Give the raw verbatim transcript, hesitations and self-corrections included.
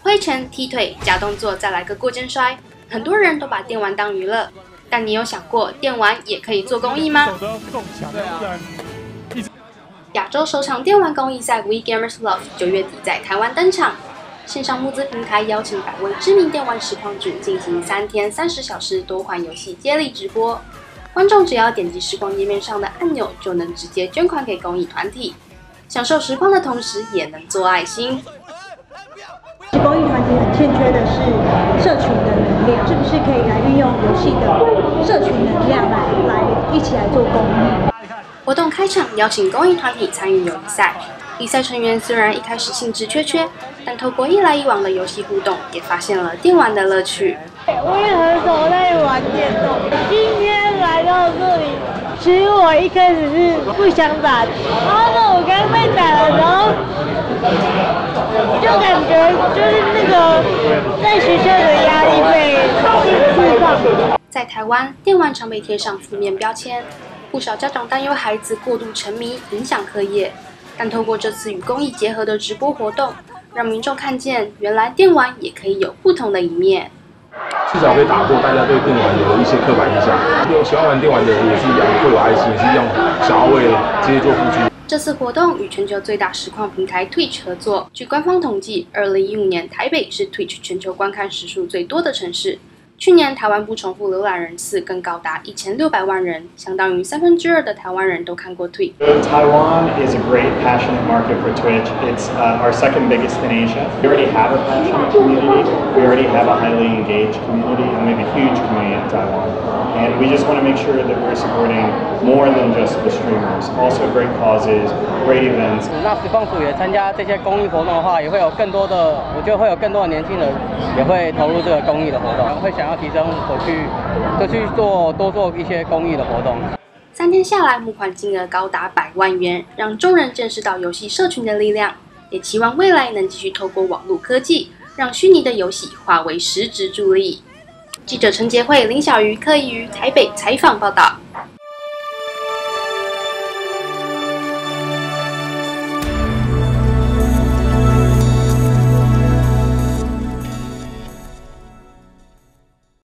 挥拳、踢腿、假动作，再来个过肩摔。很多人都把电玩当娱乐，但你有想过电玩也可以做公益吗？亚洲首场电玩公益赛 We Gamers Love 九月底在台湾登场。线上募资平台邀请百位知名电玩实况主进行三天三十小时多款游戏接力直播，观众只要点击实况页面上的按钮，就能直接捐款给公益团体，享受实况的同时也能做爱心。 公益团体很欠缺的是社群的能量，是不是可以来运用游戏的社群能量来来一起来做公益？ 活动开场邀请公益团体参与友谊赛，比赛成员虽然一开始兴致缺缺，但透过一来一往的游戏互动，也发现了电玩的乐趣。 我也很少在玩电动，今天来到这里，其实我一开始是不想打，然后呢，我刚被打了，然后就感觉就是那个在学校的压力被释放。 在台湾，电玩常被贴上负面标签，不少家长担忧孩子过度沉迷影响课业，但透过这次与公益结合的直播活动，让民众看见原来电玩也可以有不同的一面。 至少可以打破大家对电玩有一些刻板印象。喜欢玩电玩的人也是一样，会有爱心，也是一样，想要为这些做付出。 这次活动与全球最大实况平台 Twitch 合作。据官方统计，二零一五年台北是 Twitch 全球观看时数最多的城市。去年台湾不重复浏览人次更高达一千六百万人，相当于三分之二的台湾人都看过 Twitch。 Taiwan is a great passionate market for Twitch. It's uh, our second biggest in Asia. We already have a passionate community. We already have a highly engaged community, and we have a huge community in Taiwan. And we just want to make sure that we're supporting more than just the streamers, also great causes, great events. 那实况组也参加这些公益活动的话，也会有更多的，我觉得会有更多的年轻人也会投入这个公益的活动，会想要提升我去，就去做多做一些公益的活动。 三天下来，募款金额高达百万元，让众人见识到游戏社群的力量，也期望未来能继续透过网络科技，让虚拟的游戏化为实质助力。记者陈杰慧、林小瑜、柯怡瑜台北采访报道。